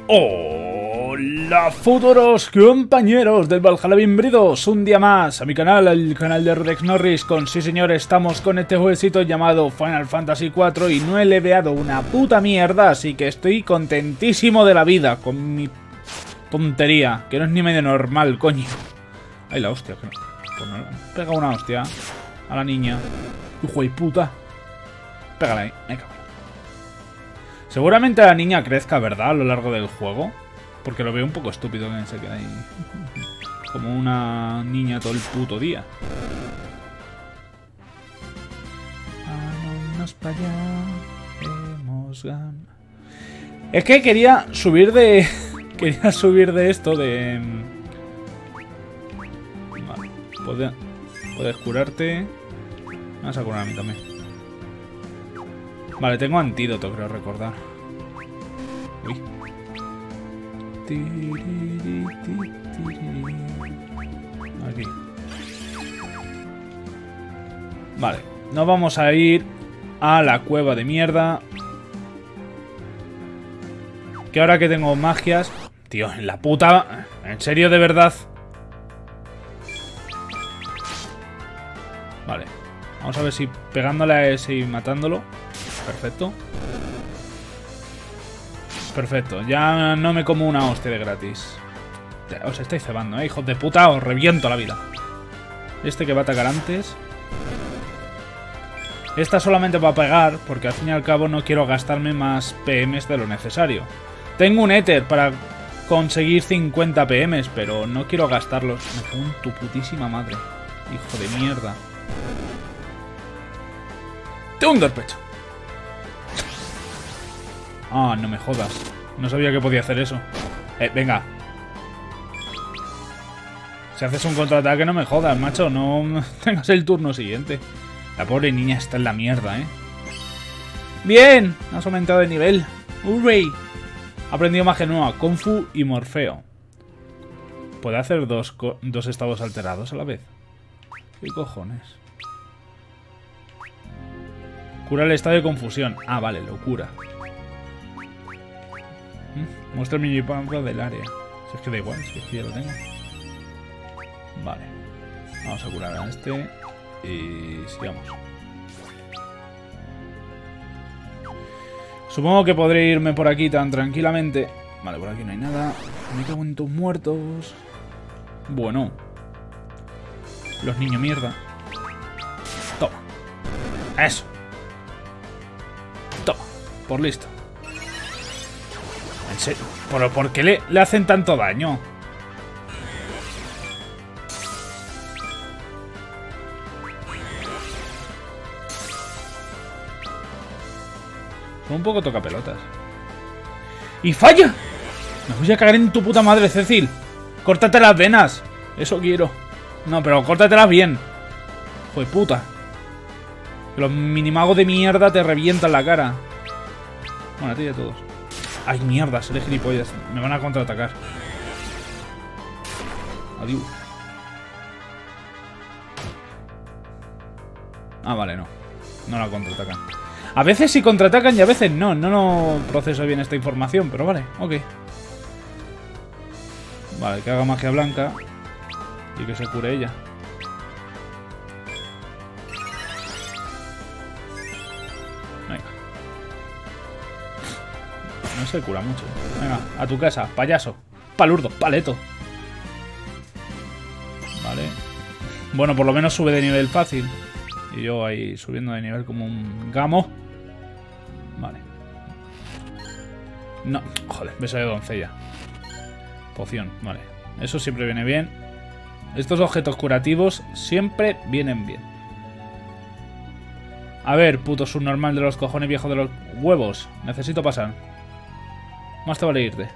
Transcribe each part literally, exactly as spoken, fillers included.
Hola futuros compañeros del Valhalla, bienvenidos un día más a mi canal, el canal de Rex Norris. Con sí señor, estamos con este jueguecito llamado Final Fantasy cuatro y no he leveado una puta mierda, así que estoy contentísimo de la vida con mi tontería, que no es ni medio normal, coño. Ay, la hostia, que no. Pues no, pega una hostia a la niña. Hijo de puta. Pégala ahí, me cago. Seguramente la niña crezca, ¿verdad? A lo largo del juego. Porque lo veo un poco estúpido que se quede ahí como una niña todo el puto día. Vámonos para allá. Hemos ganado. Es que quería subir de... quería subir de esto de... Vale. Puedes, puedes curarte. Vamos a curar a mí también. Vale, tengo antídoto, creo recordar. Uy. Aquí. Vale, nos vamos a ir a la cueva de mierda. Que ahora que tengo magias... Tío, en la puta... ¿En serio, de verdad? Vale. Vamos a ver si pegándole a ese y matándolo. Perfecto. Perfecto. Ya no me como una hostia de gratis. Os estáis cebando, ¿eh? Hijos de puta, os reviento la vida. Este que va a atacar antes. Esta solamente va a pegar, porque al fin y al cabo no quiero gastarme más P Ms de lo necesario. Tengo un éter para conseguir cincuenta P Ms, pero no quiero gastarlos. Me cago en tu putísima madre. Hijo de mierda. Te hundo el pecho. Ah, no me jodas. No sabía que podía hacer eso. Eh, venga. Si haces un contraataque no me jodas, macho. No tengas el turno siguiente. La pobre niña está en la mierda, ¿eh? ¡Bien! Has aumentado de nivel. ¡Hurray! Ha aprendido magia nueva, Kung Fu y Morfeo. ¿Puede hacer dos, dos estados alterados a la vez? ¿Qué cojones? Cura el estado de confusión. Ah, vale, lo cura. Muestra el minipampa del área. Si es que da igual, si es que ya lo tengo. Vale. Vamos a curar a este. Y sigamos. Supongo que podré irme por aquí tan tranquilamente. Vale, por aquí no hay nada. Me cago en tus muertos. Bueno. Los niños mierda. Toma. Eso. Toma. Por listo. ¿En serio? ¿Pero por qué le, le hacen tanto daño? Son un poco tocapelotas. ¡Y falla! Me voy a cagar en tu puta madre, Cecil. Córtate las venas. Eso quiero. No, pero córtatelas bien. Hijo de puta. Que los minimagos de mierda te revientan la cara. Bueno, a ti y a todos. Ay, mierda, seré gilipollas. Me van a contraatacar. Adiós. Ah, vale, no. No la contraatacan. A veces sí contraatacan y a veces no. No, no proceso bien esta información, pero vale, ok. Vale, que haga magia blanca. Y que se cure ella. No se cura mucho. Venga, a tu casa, payaso. Palurdo, paleto. Vale. Bueno, por lo menos sube de nivel fácil. Y yo ahí subiendo de nivel como un gamo. Vale. No, joder, beso de doncella. Poción, vale. Eso siempre viene bien. Estos objetos curativos siempre vienen bien. A ver, puto subnormal de los cojones viejo de los huevos. Necesito pasar. Más te vale irte.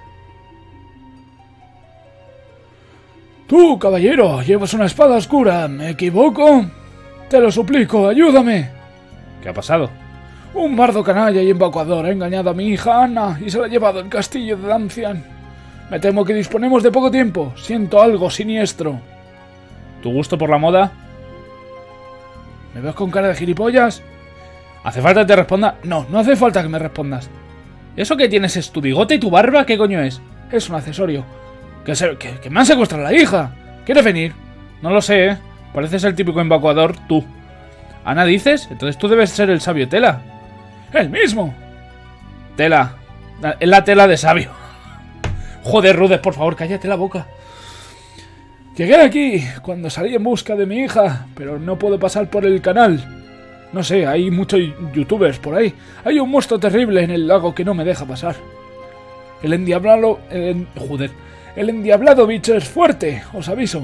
Tú, caballero, llevas una espada oscura. ¿Me equivoco? Te lo suplico, ayúdame. ¿Qué ha pasado? Un bardo canalla y embaucador ha engañado a mi hija Anna y se la ha llevado al castillo de Dancian. Me temo que disponemos de poco tiempo. Siento algo siniestro. ¿Tu gusto por la moda? ¿Me ves con cara de gilipollas? ¿Hace falta que te responda? No, no hace falta que me respondas. ¿Eso que tienes es tu bigote y tu barba? ¿Qué coño es? Es un accesorio. Que, se, que, que me han secuestrado a la hija. ¿Quieres venir? No lo sé, ¿eh? Pareces el típico evacuador, tú. ¿Ana dices? Entonces tú debes ser el sabio Tela. ¡El mismo! Tela. Es la Tela de sabio. Joder, Rudes, por favor, cállate la boca. Llegué aquí cuando salí en busca de mi hija, pero no puedo pasar por el canal. No sé, hay muchos youtubers por ahí. Hay un monstruo terrible en el lago que no me deja pasar. El endiablado... El, joder. El endiablado bicho es fuerte, os aviso.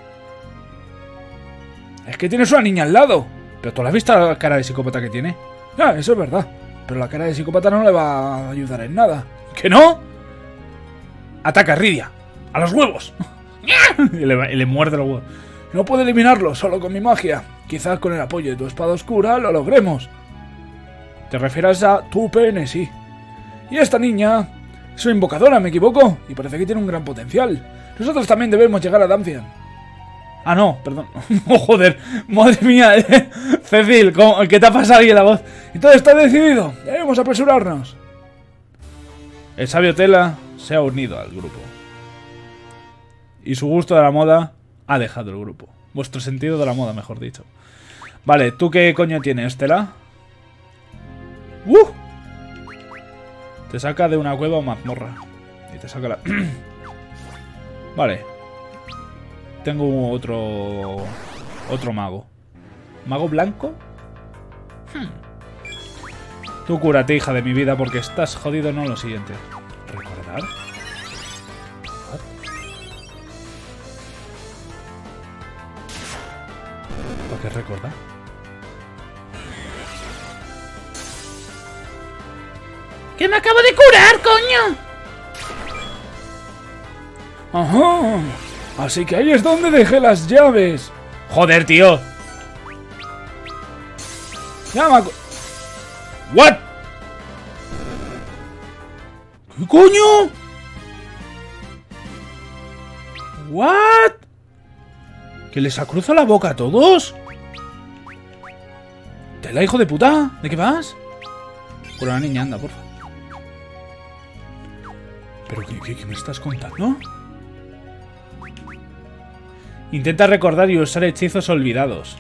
Es que tienes una niña al lado. ¿Pero tú la has visto la cara de psicópata que tiene? Ah, eso es verdad. Pero la cara de psicópata no le va a ayudar en nada. ¿Que no? Ataca, Rydia. ¡A los huevos! y, le, y le muerde los huevos. No puedo eliminarlo solo con mi magia. Quizás con el apoyo de tu espada oscura lo logremos. Te refieres a tu P N, sí. Y esta niña es una invocadora, ¿me equivoco? Y parece que tiene un gran potencial. Nosotros también debemos llegar a Dancian. Ah, no, perdón. Oh, joder, madre mía. Eh. Cecil, ¿cómo? ¿Qué te ha pasado ahí en la voz? Entonces está decidido. Debemos apresurarnos. El sabio Tela se ha unido al grupo. Y su gusto de la moda ha dejado el grupo. Vuestro sentido de la moda, mejor dicho. Vale, ¿tú qué coño tienes, Tela? ¡Uh! Te saca de una cueva o mazmorra. Y te saca la... Vale. Tengo otro... Otro mago. ¿Mago blanco? Hmm. Tú cúrate, hija de mi vida, porque estás jodido, no lo siguiente. ¿Recordar? ¿Para qué recordar? ¡Que me acabo de curar, coño! ¡Ajá! Así que ahí es donde dejé las llaves. ¡Joder, tío! ¡Ya me... ¿What? ¿Qué coño? ¿What? ¿Que les ha cruzado la boca a todos? ¿Tela, hijo de puta? ¿De qué vas? Con la niña, anda, porfa. ¿Pero qué, qué, qué me estás contando? Intenta recordar y usar hechizos olvidados.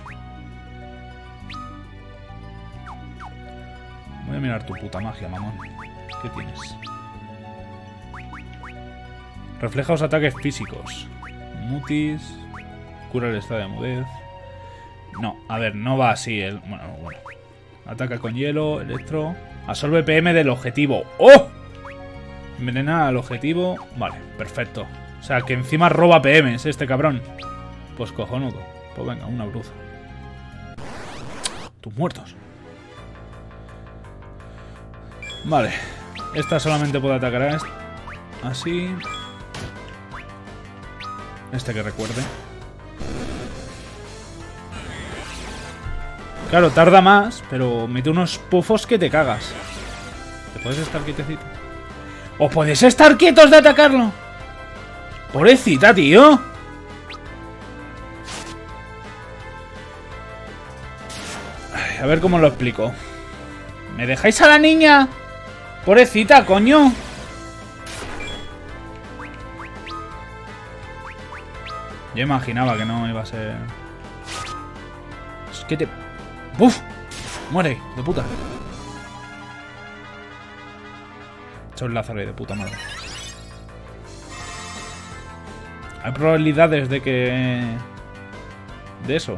Voy a mirar tu puta magia, mamón. ¿Qué tienes? Refleja los ataques físicos. Mutis. Cura el estado de mudez. No, a ver, no va así. El... Bueno, bueno. Ataca con hielo, electro. Absorbe P M del objetivo. ¡Oh! Envenena al objetivo. Vale, perfecto. O sea, que encima roba P Ms este cabrón. Pues cojonudo. Pues venga, una bruza. Tus muertos. Vale. Esta solamente puede atacar a este. Así. Este que recuerde. Claro, tarda más, pero mete unos pufos que te cagas. ¿Te puedes estar quietecito? ¿O puedes estar quietos de atacarlo? Pobrecita, tío. Ay, a ver cómo lo explico. ¿Me dejáis a la niña? Pobrecita, coño. Yo imaginaba que no iba a ser... Es que te... ¡Buf! Muere, de puta. He hecho el Lázaro de puta madre. Hay probabilidades de que... De eso.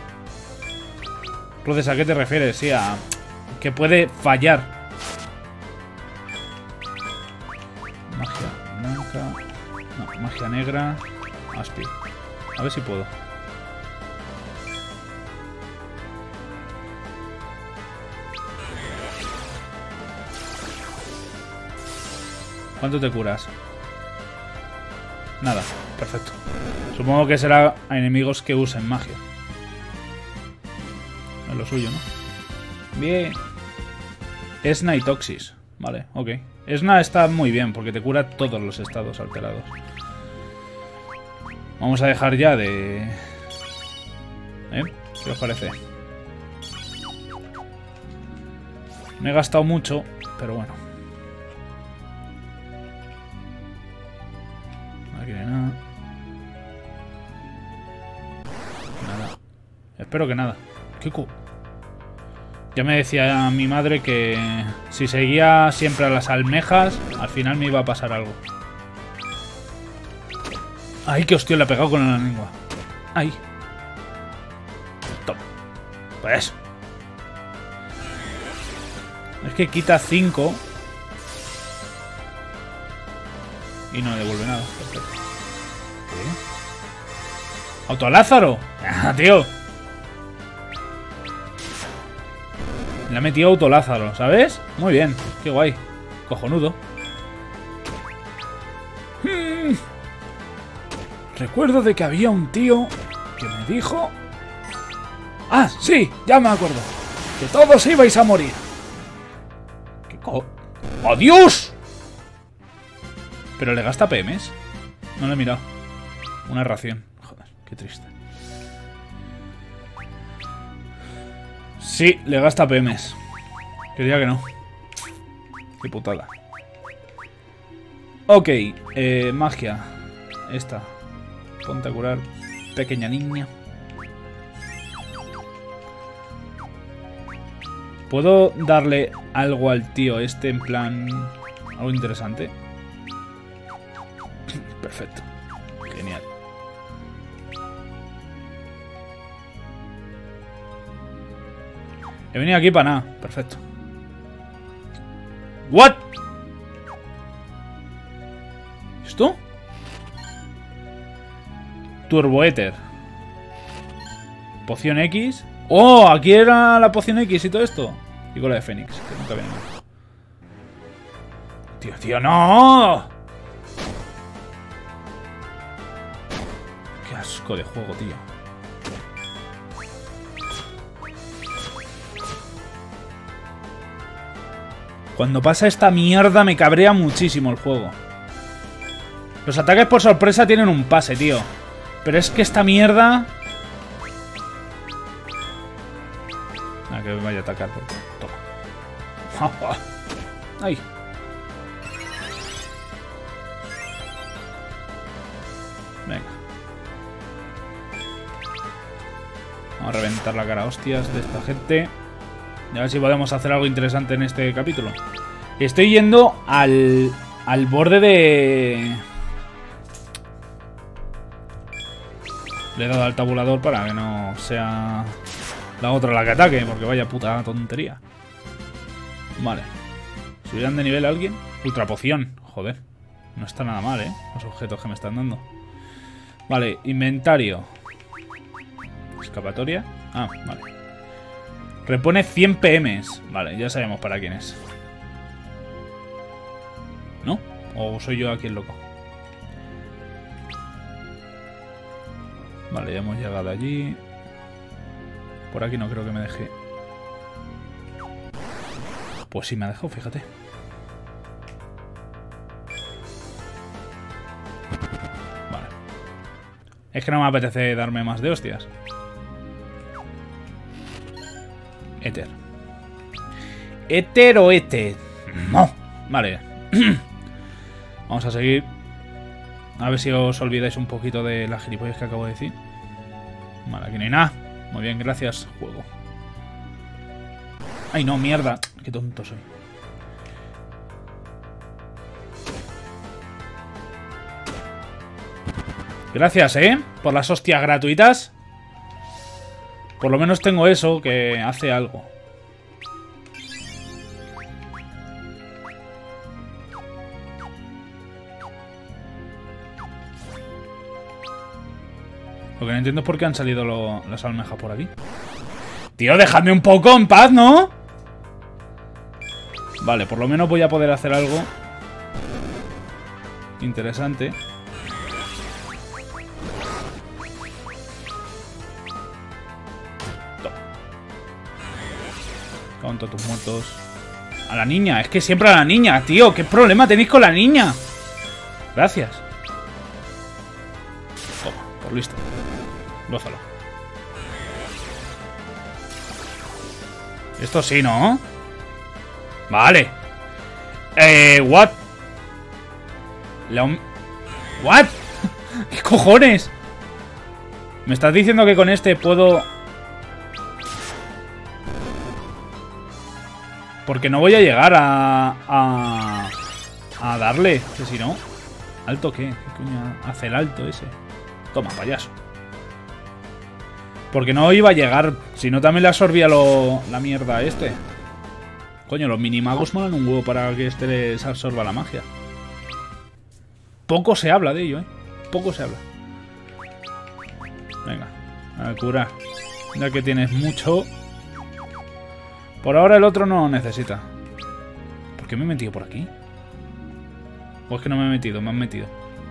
Rudes, ¿a qué te refieres? Sí, a... Que puede fallar. Magia blanca... No, magia negra... Aspi. A ver si puedo. ¿Cuánto te curas? Nada, perfecto. Supongo que será a enemigos que usen magia. Es lo suyo, ¿no? Bien. Esna y Toxis. Vale, ok. Esna está muy bien porque te cura todos los estados alterados. Vamos a dejar ya de... ¿Eh? ¿Qué os parece? Me he gastado mucho, pero bueno. aquí no hay nada. Nada. Espero que nada. ¿Qué co... Ya me decía mi madre que si seguía siempre a las almejas, al final me iba a pasar algo. ¡Ay, qué hostia le ha pegado con la lengua! ¡Ay! Toma. Pues. Es que quita cinco. Y no devuelve nada. Perfecto. ¿Qué? ¡Auto Lázaro! ¡Ah, tío! Le ha metido Auto Lázaro, ¿sabes? Muy bien. Qué guay. Cojonudo. Hmm. Recuerdo de que había un tío que me dijo... ¡Ah, sí! Ya me acuerdo. Que todos ibais a morir. ¿Qué co... ¡Adiós! Pero le gasta P Ms. No lo he mirado. Una ración. Joder, qué triste. Sí, le gasta P Ms. Quería que no. Qué putada. Ok, eh, magia. Esta. Ponte a curar, pequeña niña. ¿Puedo darle algo al tío este en plan... algo interesante? Perfecto. Genial. He venido aquí para nada. Perfecto. ¿What? ¿Esto? Turboéter. Poción X. ¡Oh! Aquí era la poción X y todo esto. Y con la de Fénix, que nunca viene mal. Tío, tío, no. Qué asco de juego, tío. Cuando pasa esta mierda me cabrea muchísimo el juego. Los ataques por sorpresa tienen un pase, tío. Pero es que esta mierda... Ah, que me vaya a atacar. Porque... Toma. Ay. Venga. Vamos a reventar la cara a hostias de esta gente. Y a ver si podemos hacer algo interesante en este capítulo. Estoy yendo al, al borde de... Le he dado al tabulador para que no sea la otra la que ataque, porque vaya puta tontería. Vale. ¿Subirán de nivel a alguien? Ultra poción. Joder. No está nada mal, ¿eh? Los objetos que me están dando. Vale, inventario. Escapatoria. Ah, vale. Repone cien P Ms. Vale, ya sabemos para quién es. ¿No? ¿O soy yo aquí el loco? Vale, ya hemos llegado allí. Por aquí no creo que me deje. Pues sí me ha dejado, fíjate. Vale. Es que no me apetece darme más de hostias. Éter. ¿Éter o éter? No. Vale. Vamos a seguir. A ver si os olvidáis un poquito de las gilipollas que acabo de decir. Vale, aquí no hay nada. Muy bien, gracias, juego. Ay, no, mierda. Qué tonto soy. Gracias, ¿eh? Por las hostias gratuitas. Por lo menos tengo eso que hace algo. Lo que no entiendo es por qué han salido lo, las almejas por aquí. Tío, dejadme un poco en paz, ¿no? Vale, por lo menos voy a poder hacer algo interesante. Con todos tus muertos. A la niña, es que siempre a la niña, tío. ¿Qué problema tenéis con la niña? Gracias. Toma, por listo. Gózalo. Esto sí, ¿no? Vale. Eh, what? La ¿What? ¿Qué cojones? ¿Me estás diciendo que con este puedo...? Porque no voy a llegar a... A, a darle, que si no... ¿Alto qué? ¿Qué coño hace el alto ese? Toma, payaso. Porque no iba a llegar. Si no, también le absorbía lo, la mierda a este. Coño, los minimagos molan un huevo para que este les absorba la magia. Poco se habla de ello, ¿eh? Poco se habla. Venga, a curar. Ya que tienes mucho. Por ahora el otro no necesita. ¿Por qué me he metido por aquí? ¿O es que no me he metido? Me han metido.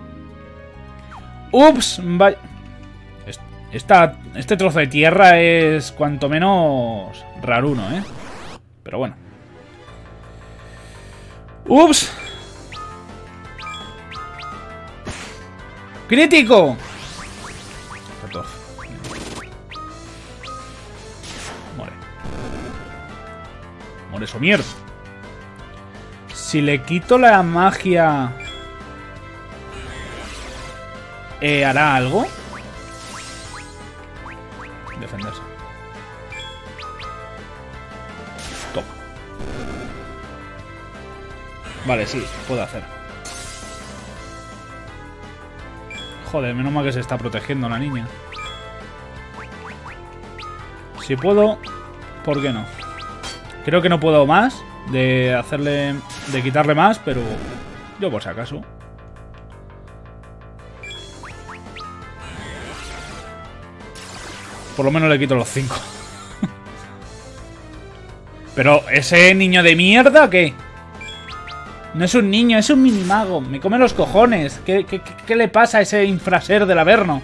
¡Ups! Vaya. Esta, este trozo de tierra es cuanto menos raruno, ¿eh? Pero bueno. ¡Ups! ¡Crítico! catorce. Muere. Muere eso mierda. Si le quito la magia... Eh, ¿hará algo? Defenderse. Toma. Vale, sí, puedo hacer. Joder, menos mal que se está protegiendo la niña. Si puedo, ¿por qué no? Creo que no puedo más de hacerle... de quitarle más, pero yo por si acaso. Por lo menos le quito los cinco. Pero, ¿ese niño de mierda qué? No es un niño, es un minimago. Me come los cojones. ¿Qué, qué, qué le pasa a ese infraser del Averno?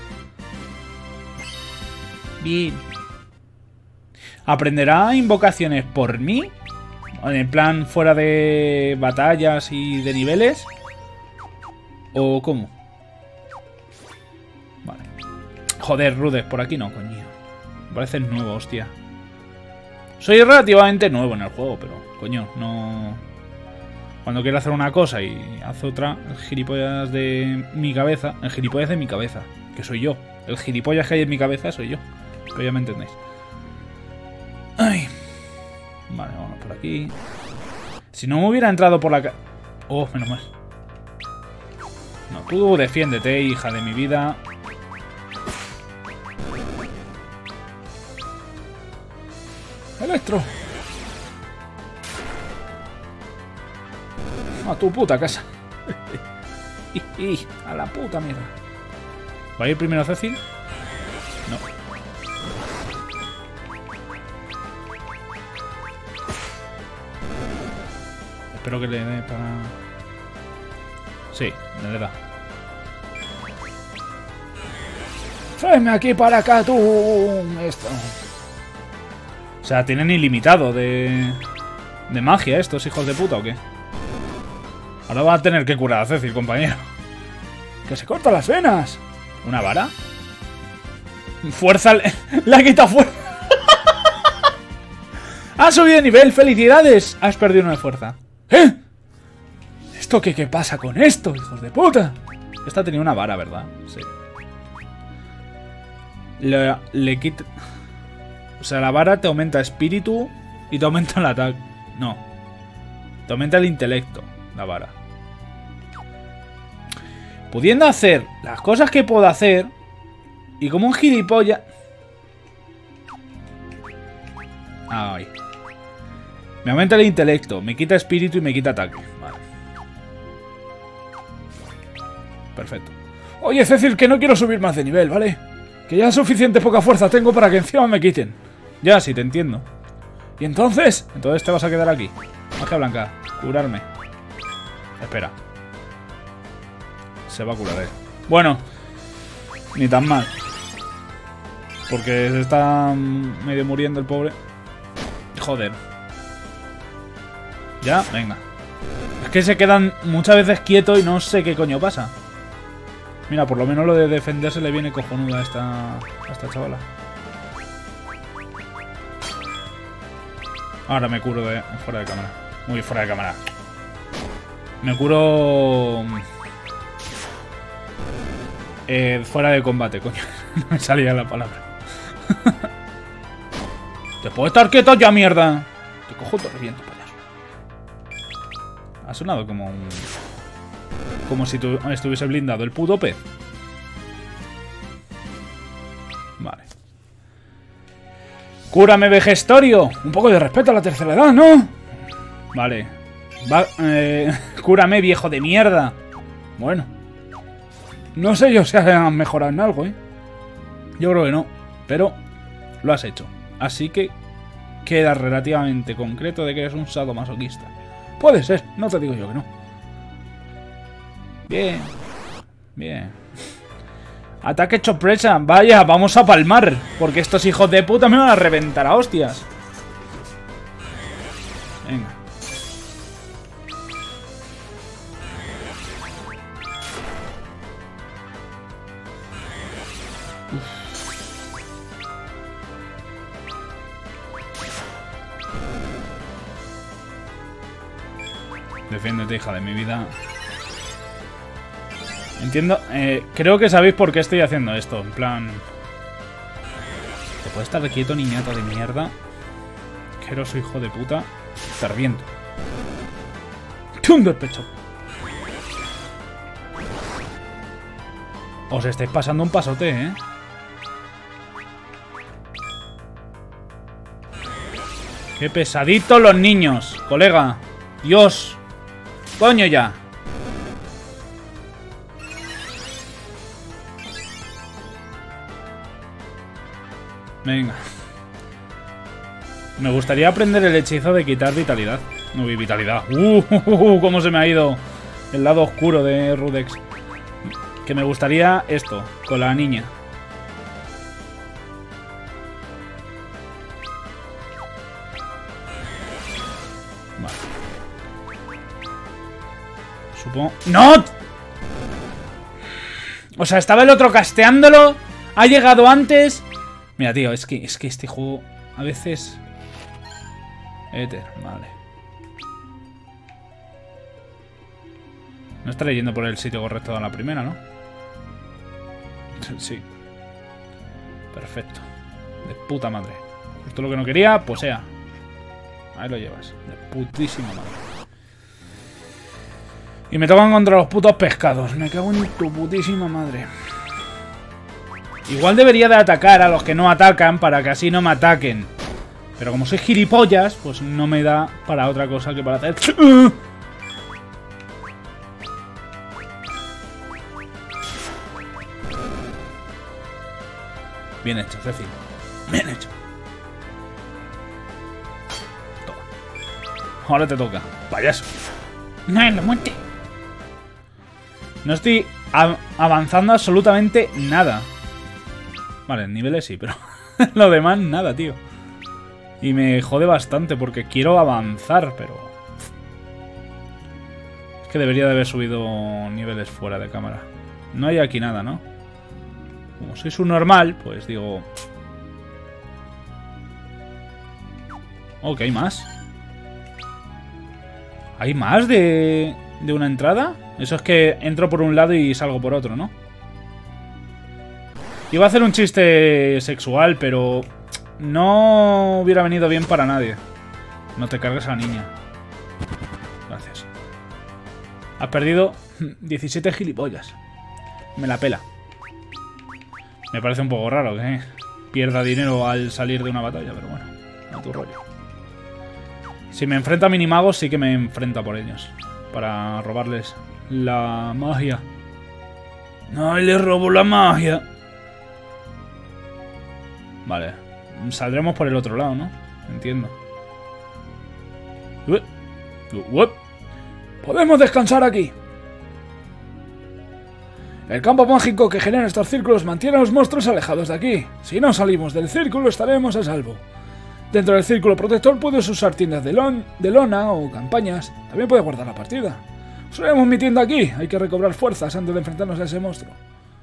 Bien. ¿Aprenderá invocaciones por mí? En plan, fuera de batallas y de niveles. ¿O cómo? Vale. Joder, Rudes, por aquí no, coño. Me parece nuevo, hostia. Soy relativamente nuevo en el juego, pero, coño, no... Cuando quiero hacer una cosa y hace otra, el gilipollas de mi cabeza... El gilipollas de mi cabeza, que soy yo. El gilipollas que hay en mi cabeza soy yo. Pero ya me entendéis. Ay. Vale, vamos por aquí. Si no me hubiera entrado por la... Ca... Oh, menos mal. No, tú defiéndete, hija de mi vida. Electro. A tu puta casa. A la puta mierda. ¿Va a ir primero Cecil? No. Espero que le dé para... Sí, le da. Tráeme aquí para acá tú. Esto. O sea, tienen ilimitado de... de magia estos hijos de puta, ¿o qué? Ahora va a tener que curar a Cecil, compañero. ¡Que se corta las venas! ¿Una vara? ¡Fuerza! Le, le ha quitado fuerza. ¡Ha subido de nivel! ¡Felicidades! Has perdido una de fuerza. ¿Eh? ¿Esto qué, qué pasa con esto, hijos de puta? Esta tenía una vara, ¿verdad? Sí. Le, le quita... O sea, la vara te aumenta espíritu y te aumenta el ataque. No. Te aumenta el intelecto, la vara. Pudiendo hacer las cosas que puedo hacer y como un gilipollas... Ay. Me aumenta el intelecto, me quita espíritu y me quita ataque. Vale. Perfecto. Oye, Cecil, que no quiero subir más de nivel, ¿vale? Que ya suficiente poca fuerza tengo para que encima me quiten. Ya, sí, te entiendo. ¿Y entonces? Entonces te vas a quedar aquí. Magia blanca. Curarme. Espera. Se va a curar, eh. Bueno. Ni tan mal. Porque se está medio muriendo el pobre. Joder. Ya, venga. Es que se quedan muchas veces quietos y no sé qué coño pasa. Mira, por lo menos lo de defenderse le viene cojonuda a esta, a esta chavala. Ahora me curo de fuera de cámara. Muy fuera de cámara. Me curo... Eh, fuera de combate, coño. No me salía la palabra. ¿Te puedo estar quieto ya, mierda? Te cojo todo reviento, payaso. Ha sonado como un... Como si tu... estuviese blindado el puto pez. Vale. ¡Cúrame, Vejestorio! Un poco de respeto a la tercera edad, ¿no? Vale. Va, eh, cúrame, viejo de mierda. Bueno. No sé yo si han mejorado en algo, ¿eh? Yo creo que no. Pero lo has hecho. Así que queda relativamente concreto de que eres un sadomasoquista. Puede ser, no te digo yo que no. Bien. Bien. Ataque sorpresa. Vaya, vamos a palmar. Porque estos hijos de puta me van a reventar a hostias. Venga. Defiéndete, hija de mi vida. Entiendo, eh, creo que sabéis por qué estoy haciendo esto. En plan... ¿Te puedes estar quieto, niñato de mierda? Asqueroso hijo de puta. Te reviento. ¡Tum! Del pecho. Os estáis pasando un pasote, ¿eh? ¡Qué pesaditos los niños, colega! ¡Dios! ¡Coño ya! Venga. Me gustaría aprender el hechizo de quitar vitalidad. No vi vitalidad. Uh, uh, uh, uh, cómo se me ha ido el lado oscuro de Rudex. Que me gustaría esto, con la niña. Vale. Supongo... ¡No! O sea, estaba el otro casteándolo. Ha llegado antes. Mira, tío, es que, es que este juego a veces... Éter, vale. No estaré yendo por el sitio correcto a la primera, ¿no? Sí. Perfecto. De puta madre. Justo lo que no quería, pues sea. Ahí lo llevas. De putísima madre. Y me tocan contra los putos pescados. Me cago en tu putísima madre. Igual debería de atacar a los que no atacan para que así no me ataquen. Pero como soy gilipollas, pues no me da para otra cosa que para hacer... Bien hecho, Cecil. Bien hecho. Toma. Ahora te toca. Payaso. No, la muerte. No estoy avanzando absolutamente nada. Vale, en niveles sí, pero lo demás nada, tío. Y me jode bastante porque quiero avanzar, pero... Es que debería de haber subido niveles fuera de cámara. No hay aquí nada, ¿no? Como soy su normal, pues digo... Oh, que hay más. ¿Hay más de, de una entrada? Eso es que entro por un lado y salgo por otro, ¿no? Iba a hacer un chiste sexual, pero no hubiera venido bien para nadie. No te cargues a la niña. Gracias. Has perdido diecisiete gilipollas. Me la pela. Me parece un poco raro que pierda dinero al salir de una batalla, pero bueno, a tu rollo. Si me enfrenta a minimagos, sí que me enfrenta por ellos. Para robarles la magia. No, le robo la magia. Vale. Saldremos por el otro lado, ¿no? Entiendo. Podemos descansar aquí. El campo mágico que genera estos círculos mantiene a los monstruos alejados de aquí. Si no salimos del círculo estaremos a salvo. Dentro del círculo protector puedes usar tiendas de, lon de lona o campañas. También puedes guardar la partida. Usaremos mi tienda aquí. Hay que recobrar fuerzas antes de enfrentarnos a ese monstruo.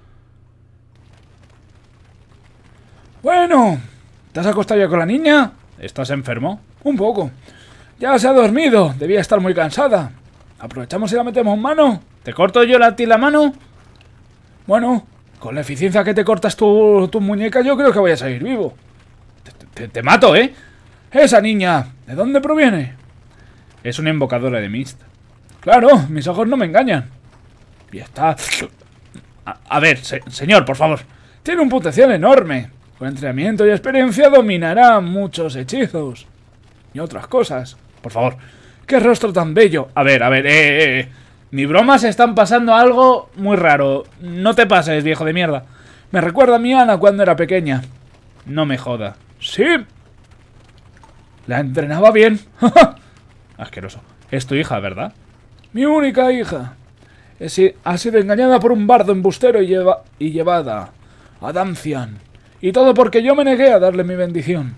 Bueno, ¿te has acostado ya con la niña? ¿Estás enfermo? Un poco. Ya se ha dormido. Debía estar muy cansada. ¿Aprovechamos y la metemos en mano? ¿Te corto yo a ti la mano? Bueno, Con la eficiencia que te cortas tu, tu muñeca, yo creo que voy a salir vivo. Te, te, te mato, ¿eh? Esa niña, ¿de dónde proviene? Es una invocadora de Mist. Claro, mis ojos no me engañan. Y está... A, a ver, se, señor, por favor. Tiene un potencial enorme. Con entrenamiento y experiencia dominará muchos hechizos. Y otras cosas. Por favor. ¡Qué rostro tan bello! A ver, a ver, eh, eh, eh. Mi broma se están pasando algo muy raro. No te pases, viejo de mierda. Me recuerda a mi Ana cuando era pequeña. No me joda. ¿Sí? La entrenaba bien. Asqueroso. Es tu hija, ¿verdad? Mi única hija. Es, ha sido engañada por un bardo embustero y, lleva, y llevada a Dancian. Y todo porque yo me negué a darle mi bendición.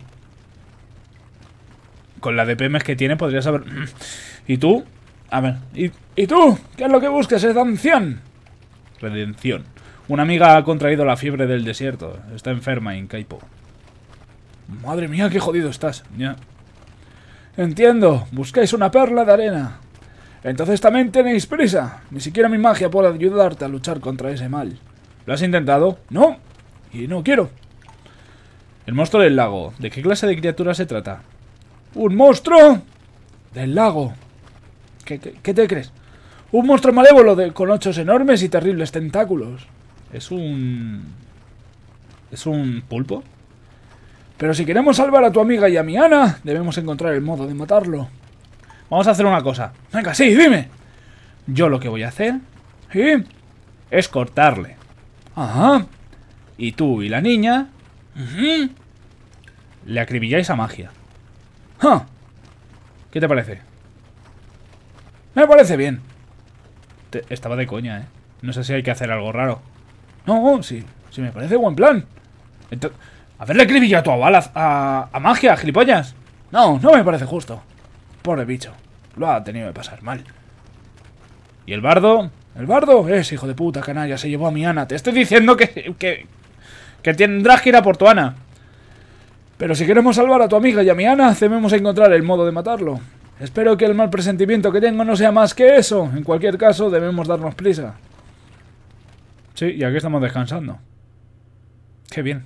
Con la de P Ms que tiene podrías haber... ¿Y tú? A ver, ¿y, ¿y tú? ¿Qué es lo que buscas, es Dancian? Redención. Una amiga ha contraído la fiebre del desierto. Está enferma en Kaipo. Madre mía, qué jodido estás. Ya. Entiendo. Buscáis una perla de arena. Entonces también tenéis prisa. Ni siquiera mi magia puede ayudarte a luchar contra ese mal. ¿Lo has intentado? No. Y no quiero. El monstruo del lago. ¿De qué clase de criatura se trata? ¡Un monstruo! Del lago. ¿Qué, qué, qué te crees? Un monstruo malévolo de, con ochos enormes y terribles tentáculos. Es un... ¿Es un pulpo? Pero si queremos salvar a tu amiga y a mi Ana, debemos encontrar el modo de matarlo. Vamos a hacer una cosa. Venga, sí, dime. Yo lo que voy a hacer... ¿Sí? Es cortarle. Ajá. Y tú y la niña... Uh-huh. Le acribilláis a magia. ¡Ja! ¿Qué te parece? Me parece bien. Te, estaba de coña, ¿eh? No sé si hay que hacer algo raro. No, sí, sí me parece buen plan. Entonces, ¿haberle acribillado a tu abuela a, a magia, gilipollas? No, no me parece justo. Pobre bicho. Lo ha tenido que pasar mal. ¿Y el bardo? El bardo es hijo de puta, canalla. Se llevó a mi Ana. Te estoy diciendo que... Que, que tendrás que ir a por tu Ana. Pero si queremos salvar a tu amiga y a mi Ana, debemos encontrar el modo de matarlo. Espero que el mal presentimiento que tengo no sea más que eso. En cualquier caso, debemos darnos prisa. Sí, y aquí estamos descansando. Qué bien.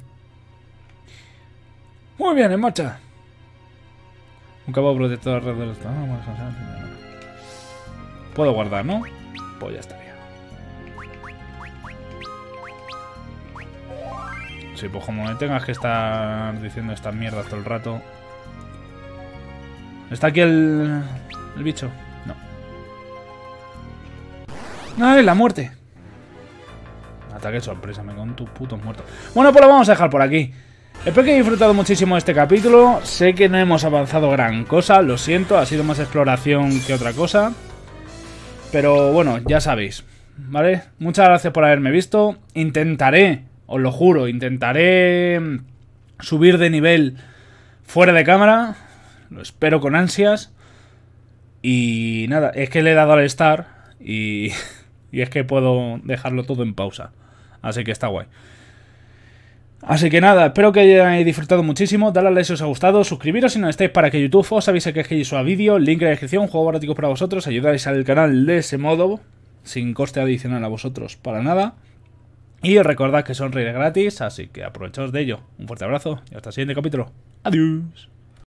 Muy bien, en marcha. Un cabo protector alrededor de... Puedo guardar, ¿no? Pues ya estaría. Sí, pues como me tengas que estar diciendo estas mierdas todo el rato... ¿Está aquí el... el bicho? No. ¡Ay, la muerte! Ataque sorpresa, me con tus putos muertos. Bueno, pues lo vamos a dejar por aquí. Espero que hayáis disfrutado muchísimo de este capítulo. Sé que no hemos avanzado gran cosa, lo siento, ha sido más exploración que otra cosa. Pero bueno, ya sabéis, ¿vale? Muchas gracias por haberme visto. Intentaré, os lo juro, intentaré subir de nivel fuera de cámara. Lo espero con ansias. Y nada, es que le he dado al start y, y es que puedo dejarlo todo en pausa. Así que está guay. Así que nada, espero que hayáis disfrutado muchísimo. Dale a like si os ha gustado, suscribiros si no estáis para que YouTube os avise que es que suba vídeo. Link en la descripción, juego barático para vosotros. Ayudáis al canal de ese modo, sin coste adicional a vosotros para nada. Y recordad que son redes gratis, así que aprovechaos de ello. Un fuerte abrazo y hasta el siguiente capítulo. Adiós.